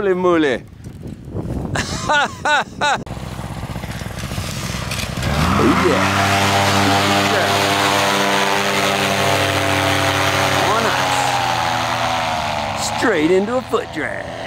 Holy moly. Oh yeah. Oh, nice. Straight into a foot drag.